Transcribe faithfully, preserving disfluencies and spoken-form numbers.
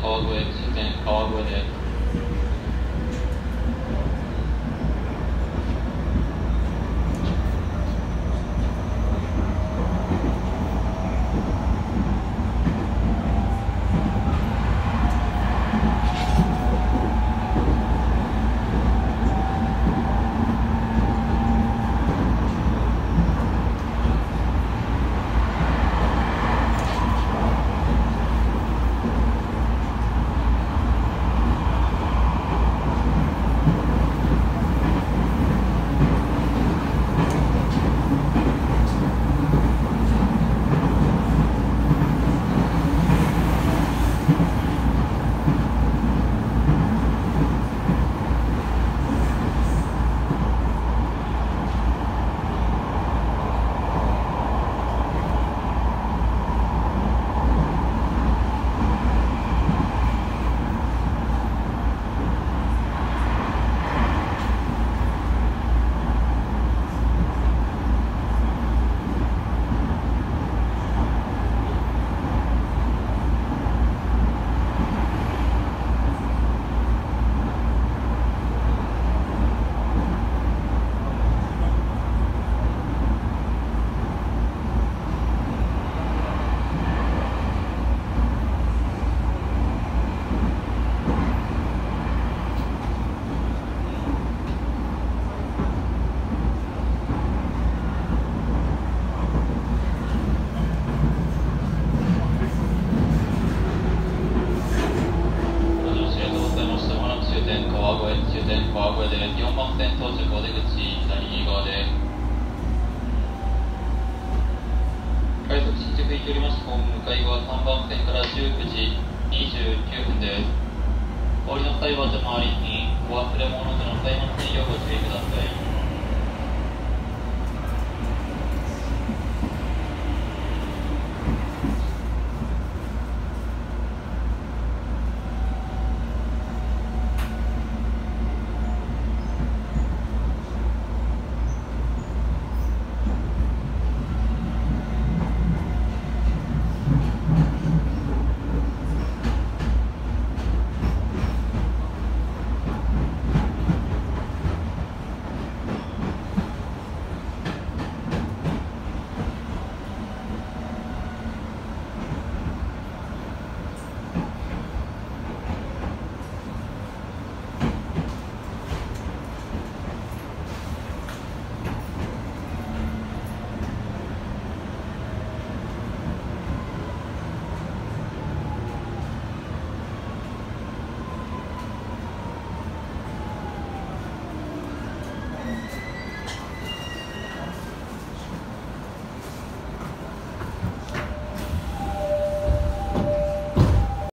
川越、終点川越です。終点川越でよんばん線到着お出口左右側です。快速新宿行きおりましてホーム向かい側さんばん線からじゅうくじにじゅうきゅうふんです。お降りの際は手回りにお忘れ物の際の点をご注意ください。